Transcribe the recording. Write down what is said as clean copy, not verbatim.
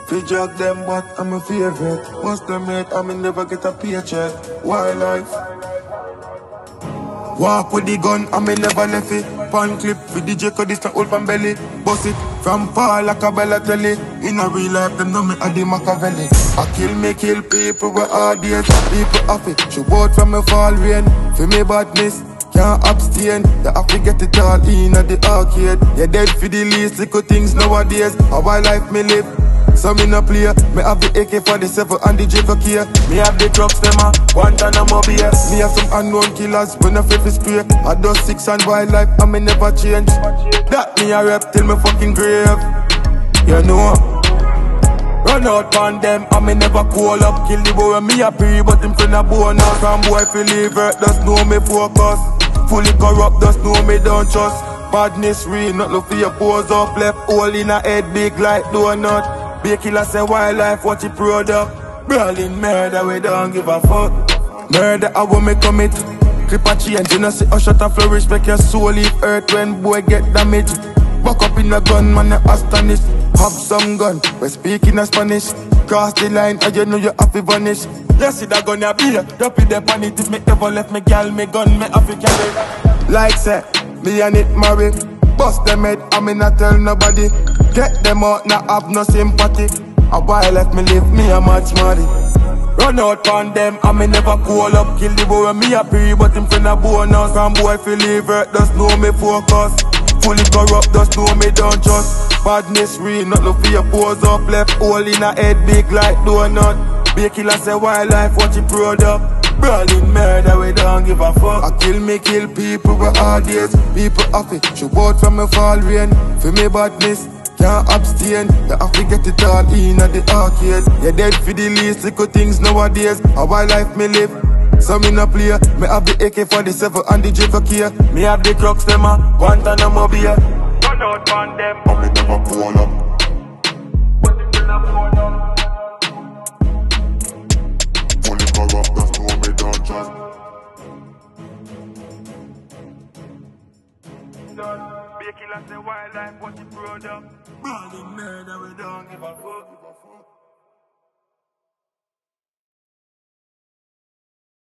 Fi jog them, but I'm a favorite. Must them mate, I me never get a paycheck. Wildlife. Walk with the gun, I me never left it. Pan clip with the J this not old pan belly. Bust it from far like a Bellatelli. In a real life, them know me a the Machiavelli. I kill people with hard days. People off it, shoot out from me fall rain. For me badness, can't abstain. You have to get it all in at the arcade. You're dead for the least little things nowadays. How I life me live. So me no play, me have the AK-47 and the J4K. Me have the drugs, them a Guantanamo Bay. Me have some unknown killers, when I flip spray. I do 6 and wildlife, and me never change. That me a rep till me fucking grave. You know, run out on them, and me never call up. Kill the boy, me a pre, but him friend a bone out. Some boy feel leave it, just know me focus. Fully corrupt, just know me don't trust. Badness real, not look for your pose up. Left hole in a head big like donut. Be a killer say wildlife, watch it product. Brawling murder, we don't give a fuck. Murder, I want me commit. Clip a change, you know see a shot and flourish. Make your soul leave earth when boy get damaged. Buck up in a gun, man, you astonished. Have some gun, we speak in a Spanish. Cross the line, and you know you have to vanish. You see that gun, you be here, drop it there on it. If me ever left me gal, me gun, me have to carry. Like say, me and it marry. Bust them head, I me not tell nobody. Get them out, not have no sympathy. A boy left me live, me a mad smarty. Run out on them, I me never call up. Kill the boy, me a pre, but him friend a bonus. Some boy feel leave it, just know me focus. Fully corrupt, just know me don't trust. Badness real, not look for your pose up. Left hole in a head big like donut. Be a killer say wildlife, watch it product. Brawling murder, we don't give a fuck. I kill people with hard days. People off it, shoot out from me fall rain. For me badness, can't abstain. You have to get it all in at the arcade. You're dead for the least little things nowadays. How I life me live, so me no play. Me have the AK-47 and the J4K. Me have the drugs, them a Guantanamo Bay. Run out on them, and me never call up. But them never call up. Fully corrupt, that's no me don't trust. Be a killer, say wildlife, watch it product. Brawling murder, we don't give a fuck.